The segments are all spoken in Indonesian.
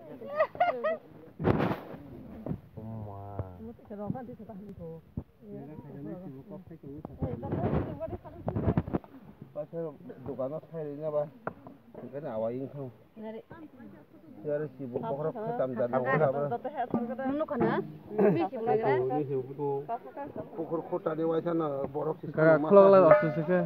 Dukano sairnya ba? Kan awaing không. Giờ chỉ bộ bọc cái tầm dần đâu là ba. Nó còn hả? Biết chịu lại cái. Bọc khô ta đi ngoài sana borok sih. Kakak keluar lah waktu sih.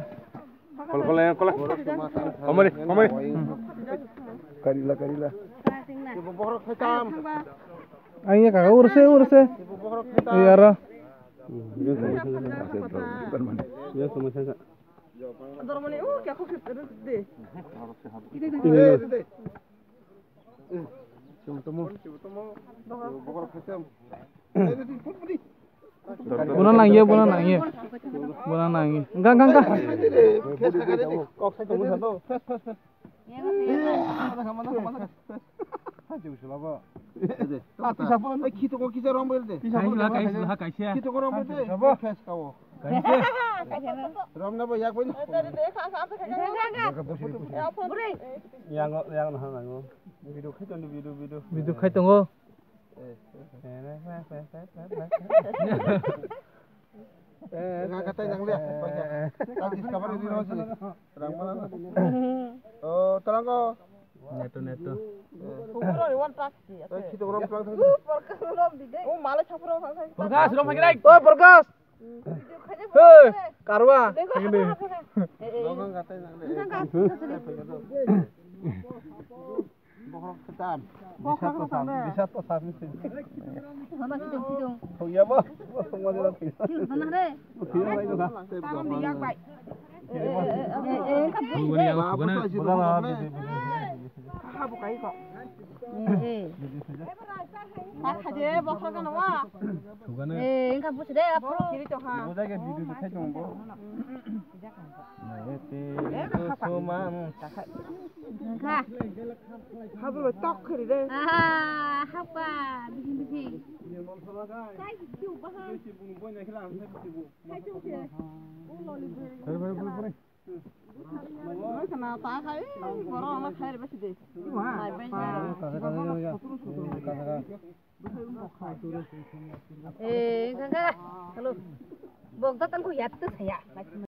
Komari. Karila. Chỉ bộ bọc cái tam. Ayo kakak urus. Chỉ bộ bọc cái tam. Iya ra. Ya sama saya. Dormoni, क्या खूब दे. Coba bok cái tam. Bulan lagi. Enggak. Kok saya tunggu satu. Kita kok kita rombel deh. Kita kok rombel deh. Kes kau. Rom na ba yak ba? Yang nah. Video kita ni video. Video khai tunggu. Kata yang lihat. Tadi kabar di sini. Terang mana? Oh, terang kau. Neto. Kita orang pulang tadi. Oh, malah capur orang. Pergas, rom lagi naik. Oh, pergas. Hei, karwa. Gini. Lokang kata yang lihat. Bokor ketam. Bisa to sami sih. Sana kidung. Oh iya, Bos. Semua jalan bisa. Sana deh. Kira itu kan. Tangan diyak baik. Bukai kok. Aja bokor kan wah. Enggak bos deh apa? Kiri tuh ha. Udah ke video saya coba. Enggak. Habis tok kiri deh. Apa? Bikin. Saya cium bahan. Kena tak kai, orang nak kai lebih sedih. Kakak, kalau bongkar kan ku ya tu saya.